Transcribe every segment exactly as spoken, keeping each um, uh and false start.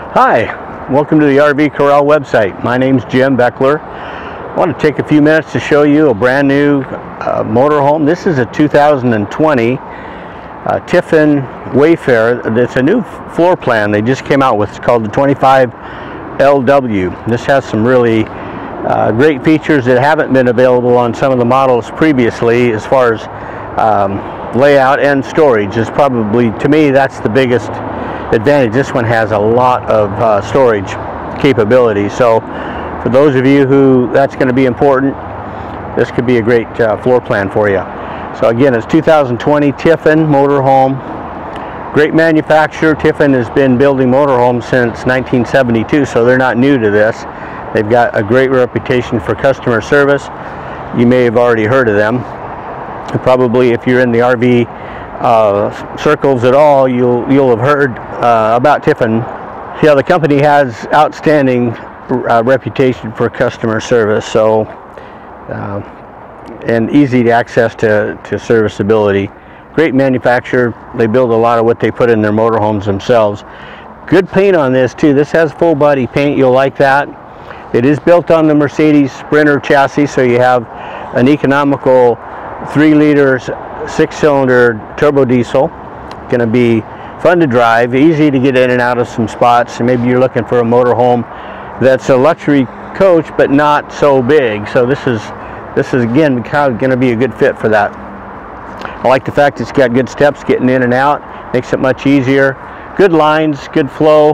Hi, welcome to the R V Corral website. My name's Jim Beckler. I want to take a few minutes to show you a brand new uh, motorhome. This is a two thousand twenty uh, Tiffin Wayfarer. It's a new floor plan they just came out with. It's called the twenty-five L W. This has some really uh, great features that haven't been available on some of the models previously, as far as um, layout and storage. Is probably, to me, that's the biggest advantage. This one has a lot of uh, storage capability, so for those of you who that's going to be important, this could be a great uh, floor plan for you. So again, it's two thousand twenty Tiffin motorhome. Great manufacturer. Tiffin has been building motorhomes since nineteen seventy-two, so they're not new to this. They've got a great reputation for customer service. You may have already heard of them. Probably if you're in the R V uh, circles at all, you'll you'll have heard uh, about Tiffin. Yeah, the company has outstanding uh, reputation for customer service, so uh, and easy to access to, to serviceability. Great manufacturer. They build a lot of what they put in their motorhomes themselves. Good paint on this too. This has full body paint. You'll like that. It is built on the Mercedes Sprinter chassis, so you have an economical three liters, six cylinder turbo diesel. Going to be fun to drive, easy to get in and out of some spots. And maybe you're looking for a motorhome that's a luxury coach but not so big. So this is this is again kind of going to be a good fit for that. I like the fact it's got good steps getting in and out. Makes it much easier. Good lines, good flow.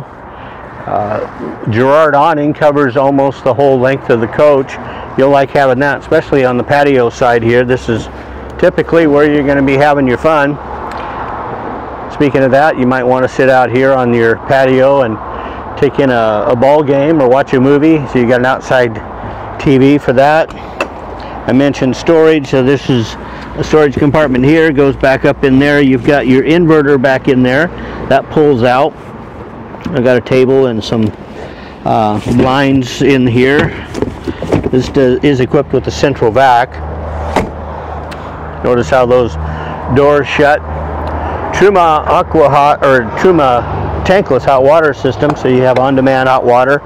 Uh, Girard awning covers almost the whole length of the coach. You'll like having that, especially on the patio side here. This is typically where you're going to be having your fun. Speaking of that, you might want to sit out here on your patio and take in a, a ball game or watch a movie. So you got an outside T V for that. I mentioned storage, so this is a storage compartment here. Goes back up in there. You've got your inverter back in there. That pulls out. I've got a table and some uh, blinds in here. This does, is equipped with a central vac. Notice how those doors shut. Truma Aqua Hot or Truma tankless hot water system, so you have on-demand hot water.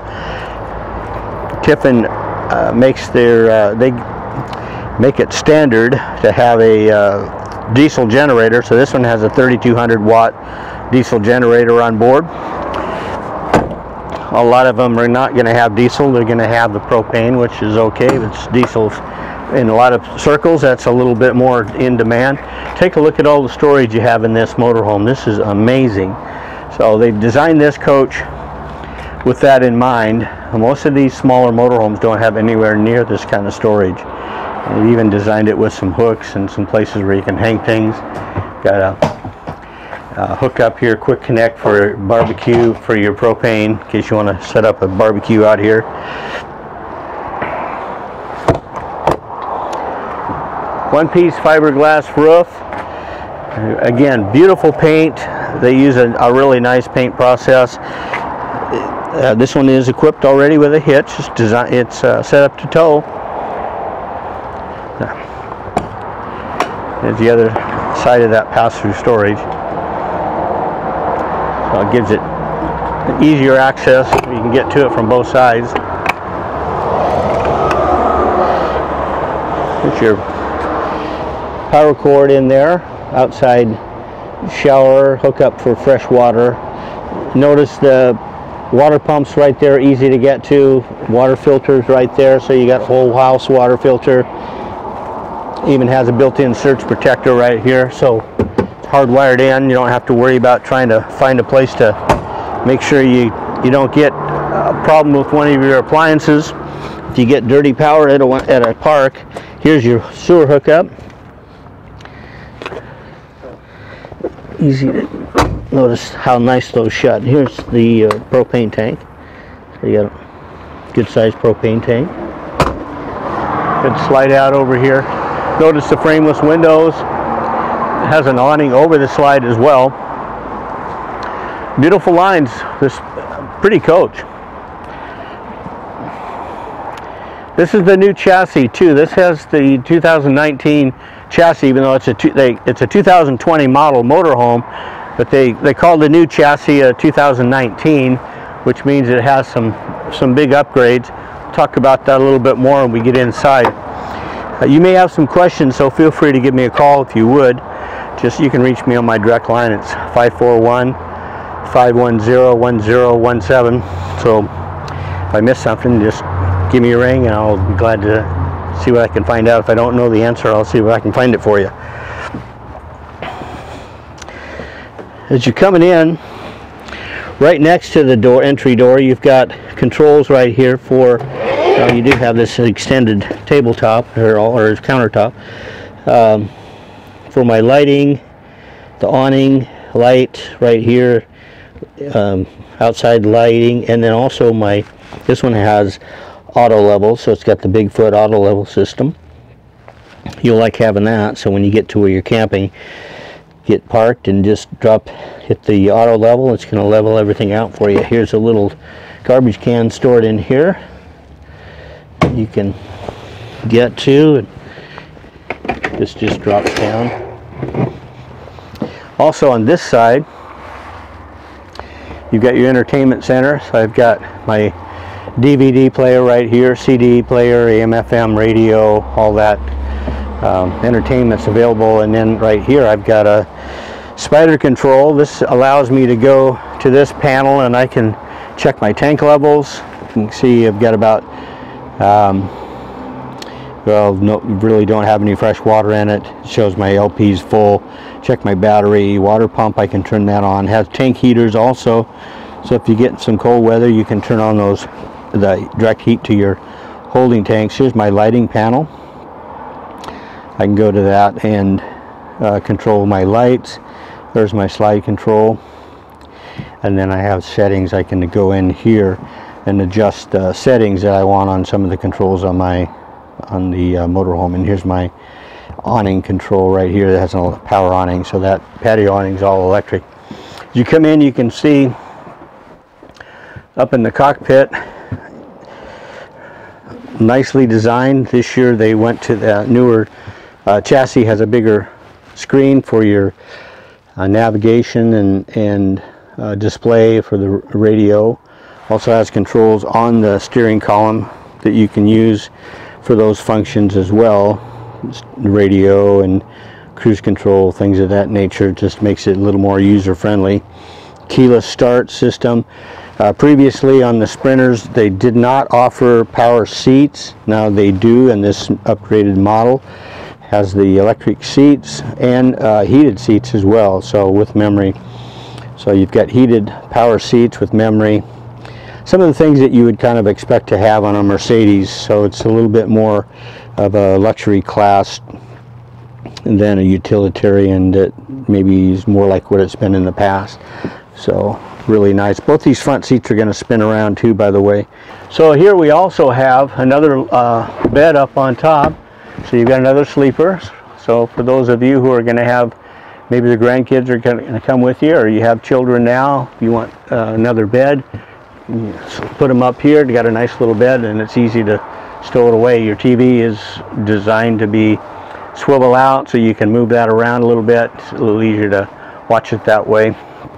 Tiffin uh, makes their uh, they make it standard to have a uh, diesel generator. So this one has a thirty-two hundred watt diesel generator on board. A lot of them are not going to have diesel. They're going to have the propane, which is okay. It's diesel in a lot of circles. That's a little bit more in demand. Take a look at all the storage you have in this motorhome. This is amazing. So they designed this coach with that in mind. Most of these smaller motorhomes don't have anywhere near this kind of storage. They even designed it with some hooks and some places where you can hang things. Got a Uh, hook up here, quick connect for barbecue for your propane, in case you want to set up a barbecue out here. One piece fiberglass roof. Again, beautiful paint. They use a, a really nice paint process. Uh, this one is equipped already with a hitch. It's, design, it's uh, set up to tow. There's the other side of that pass-through storage. So it gives it easier access. You can get to it from both sides. Put your power cord in there. Outside shower, hook up for fresh water. Notice the water pumps right there, easy to get to. Water filters right there, so you got whole house water filter. Even has a built-in surge protector right here, so hardwired in. You don't have to worry about trying to find a place to make sure you you don't get a problem with one of your appliances. If you get dirty power at a, at a park, here's your sewer hookup. Easy to notice how nice those shut. Here's the uh, propane tank. So you got a good sized propane tank. Good slide out over here. Notice the frameless windows. Has an awning over the slide as well. Beautiful lines. This pretty coach. This is the new chassis too. This has the two thousand nineteen chassis, even though it's a two, they, it's a two thousand twenty model motorhome, but they they call the new chassis a two thousand nineteen which means it has some some big upgrades. We'll talk about that a little bit more when we get inside. Uh, you may have some questions, so feel free to give me a call if you would. Just you can reach me on my direct line. It's five four one, five one zero, one zero one seven. So if I miss something, just give me a ring and I'll be glad to see what I can find out. If I don't know the answer, I'll see if I can find it for you. As you're coming in, right next to the door, entry door, you've got controls right here for, uh, you do have this extended tabletop or, or countertop um, for my lighting, the awning light right here, um, outside lighting, and then also my, this one has auto level, so it's got the Bigfoot auto level system. You'll like having that, so when you get to where you're camping, get parked and just drop, hit the auto level, it's going to level everything out for you. Here's a little garbage can stored in here you can get to, and this just drops down. Also on this side, you've got your entertainment center. So I've got my D V D player right here, C D player, A M F M radio, all that um, entertainment's available. And then right here I've got a spider control. This allows me to go to this panel and I can check my tank levels. You can see I've got about um, well, no, really don't have any fresh water in it. It shows my L P's full. Check my battery, water pump, I can turn that on. It has tank heaters also, so if you get some cold weather you can turn on those, the direct heat to your holding tanks. Here's my lighting panel. I can go to that and uh, control my lights. There's my slide control, and then I have settings. I can go in here and adjust uh, settings that I want on some of the controls on my on the uh, motorhome. And here's my awning control right here that has a power awning, so that patio awning is all electric. As you come in, you can see up in the cockpit, nicely designed. This year they went to the newer uh, chassis, has a bigger screen for your uh, navigation and, and uh, display for the radio. Also has controls on the steering column that you can use for those functions as well. Radio and cruise control, things of that nature. Just makes it a little more user friendly. Keyless start system. Uh, previously on the Sprinters they did not offer power seats. Now they do, and this upgraded model has the electric seats and uh, heated seats as well, so with memory. So you've got heated power seats with memory. Some of the things that you would kind of expect to have on a Mercedes, so it's a little bit more of a luxury class than a utilitarian that maybe is more like what it's been in the past. So really nice. Both these front seats are going to spin around too, by the way. So here we also have another uh, bed up on top, so you've got another sleeper. So for those of you who are going to have, maybe the grandkids are going to come with you, or you have children now, if you want uh, another bed, put them up here. You got a nice little bed and it's easy to stow it away. Your T V is designed to be swivel out, so you can move that around a little bit. It's a little easier to watch it that way.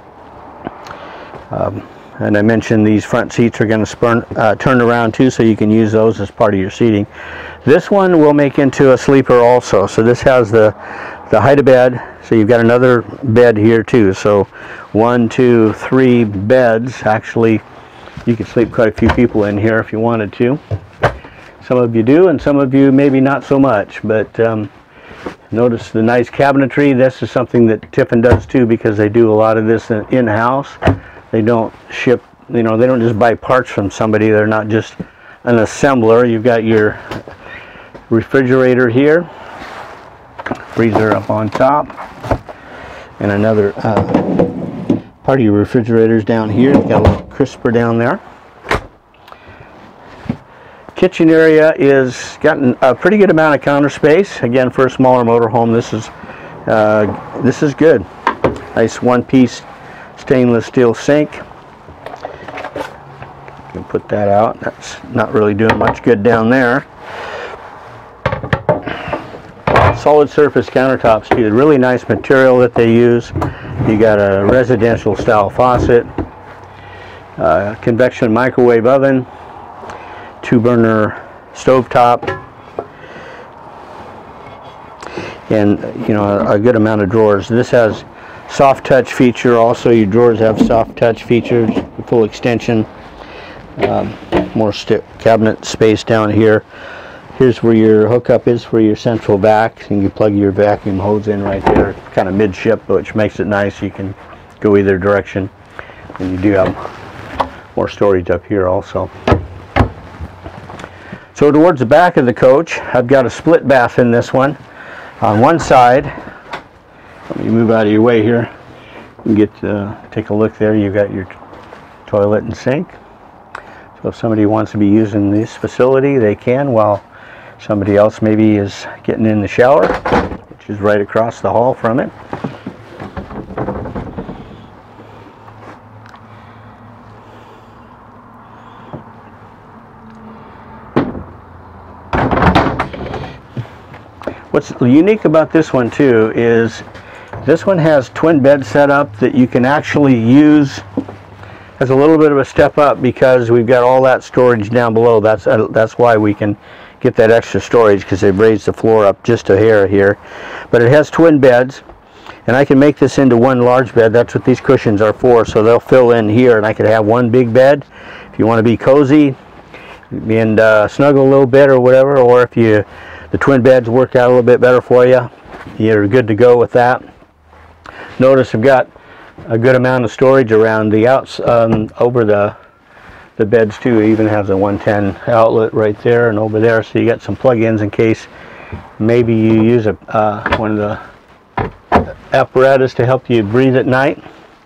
Um, and I mentioned these front seats are going to spurn, uh, turn around too, so you can use those as part of your seating. This one will make into a sleeper also. So this has the the height of bed, so you've got another bed here too. So one, two, three beds. Actually, you could sleep quite a few people in here if you wanted to. Some of you do, and some of you maybe not so much. But um, notice the nice cabinetry. This is something that Tiffin does too, because they do a lot of this in-house. They don't ship, you know, they don't just buy parts from somebody. They're not just an assembler. You've got your refrigerator here, freezer up on top, and another uh, part of your refrigerators down here. You've got a little crisper down there. Kitchen area is gotten a pretty good amount of counter space. Again, for a smaller motorhome, this is uh, this is good. Nice one-piece stainless steel sink. You can put that out. That's not really doing much good down there. Solid surface countertops too. Really nice material that they use. You got a residential style faucet. uh, convection microwave oven, two burner stovetop, and you know a, a good amount of drawers. This has soft touch feature. Also, your drawers have soft touch features, full extension. Um, more cabinet space down here. Here's where your hookup is for your central vac, and you plug your vacuum hose in right there, kind of midship, which makes it nice. You can go either direction, and you do have more storage up here also. So towards the back of the coach, I've got a split bath in this one. On one side, let me move out of your way here. You can get uh, take a look there. You've got your toilet and sink. So if somebody wants to be using this facility, they can, while somebody else maybe is getting in the shower, which is right across the hall from it. What's unique about this one too is this one has twin bed set up that you can actually use as a little bit of a step up, because we've got all that storage down below. That's uh, that's why we can get that extra storage, because they've raised the floor up just a hair here. But it has twin beds, and I can make this into one large bed. That's what these cushions are for, so they'll fill in here, and I could have one big bed if you want to be cozy and uh, snuggle a little bit or whatever, or if you the twin beds work out a little bit better for you, you're good to go with that. Notice I've got a good amount of storage around the outs um, over the the beds too. It even has a one ten outlet right there and over there, so you got some plug-ins in case maybe you use a uh, one of the apparatus to help you breathe at night.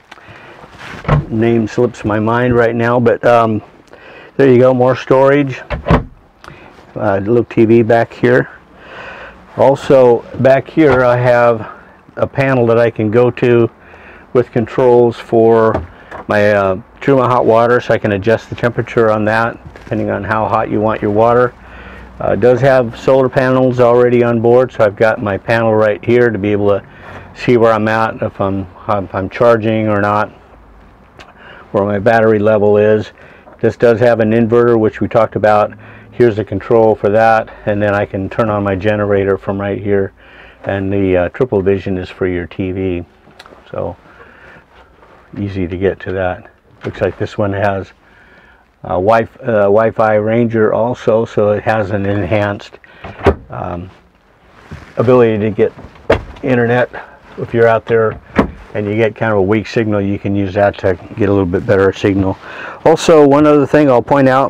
Name slips my mind right now, but um, there you go, more storage. Uh, little T V back here. Also back here I have a panel that I can go to with controls for my uh, Truma hot water, so I can adjust the temperature on that depending on how hot you want your water. Uh, it does have solar panels already on board, so I've got my panel right here to be able to see where I'm at, if I'm, if I'm charging or not, where my battery level is. This does have an inverter, which we talked about. Here's the control for that, and then I can turn on my generator from right here, and the uh, triple vision is for your T V, so easy to get to that. Looks like this one has a wi uh, Wi-Fi Ranger also, so it has an enhanced um, ability to get internet. If you're out there and you get kind of a weak signal, you can use that to get a little bit better signal. Also, one other thing I'll point out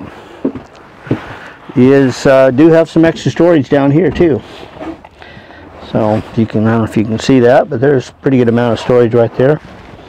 is uh, do have some extra storage down here too. So you can, I don't know if you can see that, but there's a pretty good amount of storage right there.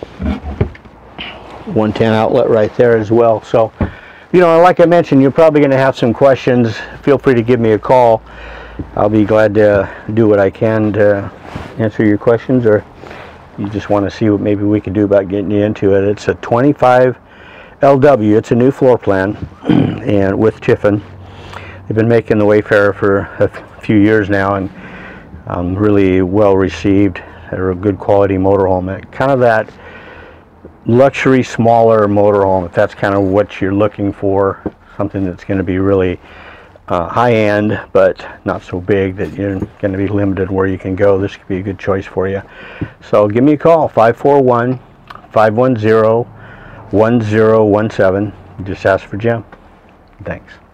one ten outlet right there as well. So, you know, like I mentioned, you're probably going to have some questions. Feel free to give me a call. I'll be glad to do what I can to answer your questions, or you just want to see what maybe we can do about getting you into it. It's a twenty-five L W. It's a new floor plan, and with Tiffin. They've been making the Wayfarer for a few years now, and um, really well received. They're a good quality motorhome. Kind of that luxury, smaller motorhome, if that's kind of what you're looking for. Something that's going to be really uh, high-end, but not so big that you're going to be limited where you can go. This could be a good choice for you. So give me a call, five four one, five one zero, one zero one seven. Just ask for Jim. Thanks.